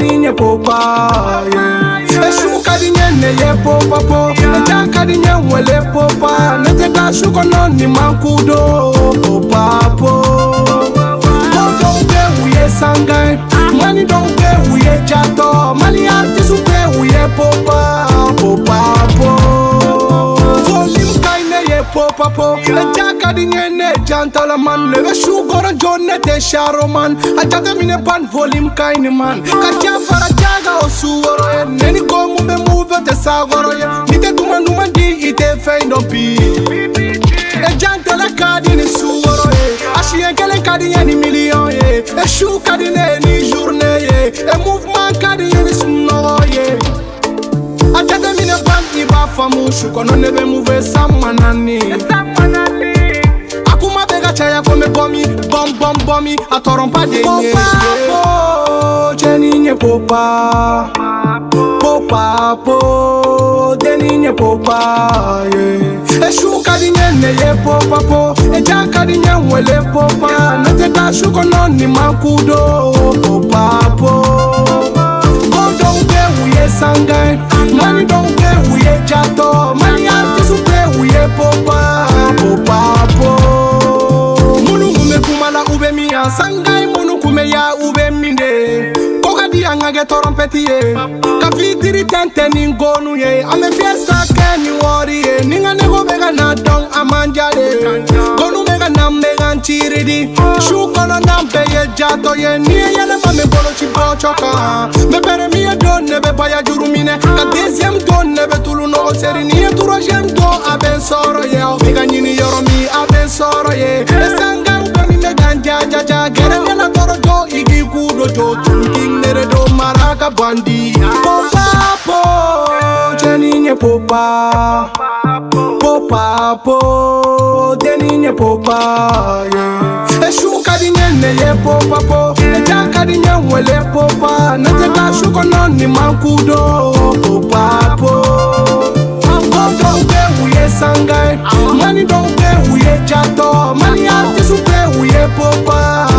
Jeni popa, Eshuka di nyene ye popa po, Ejaka di nyewele popa, Neteka shuko noni mankudo popa po. Don't get uye sangai, money don't get uye chato, money artist uke uye popa, popa po. Volume kaine ye popa po, Ejaka di nyene jantala man, Leve shugoro jone te sharo man, Ajate mine pan volume kaine man, Kacha fara jaga osuoro ye, Neni gomu me move te sagoro ye, Nite duma di ite fein don pi. Jantala kadi ni suoro ye, Ashien kele kadi ni million ye, Eshu kadi ni journée ye, E mouvement kadi ni suno ye. Ajate mine pan iba famu, Shukono nebe move samanani. Akuma bega chaya kome bomi, atorompa de nye. Popa po, Jeni popa, popa po, Jeni popa, yeah. Eshu kadi nyene ye popa po, Ejaka di nyewele popa, Neteka shuko noni mankudo popa po. Go don't get uye sangai, money don't get uye chato, money artist uke uye popa, popa po. Munu kume kumala ube miya sangai, munu kume ya ube minde. Koka di angage torompeti ye, kafitiri tente ningonu ye, ame fiesta keni wori ye, ninga nego bega na dong amanjade, gonu bega na mega nchiridi, shukono nampe ye jato ye, niye yele mame bolo chipo choka, me pere miye don nebe paya jurumine, ka deuxième don nebe tulu no seri, niye troisième don aben soro ye, mega nyini yoro mi aben soro ye, esanga ube mi mega njajaja, gere nyela toro jo igi kudo jo, tulking nere do maraka bandi. Popa po, Jeni popa, popa po, Jeni popa, yeah. Eshu kadi nyene ye popa po, Ejaka di nyewele popa, Neteka shuko noni mankudo popa po. Don't get uye sangai, money don't get uye chato, money artist uke uye popa.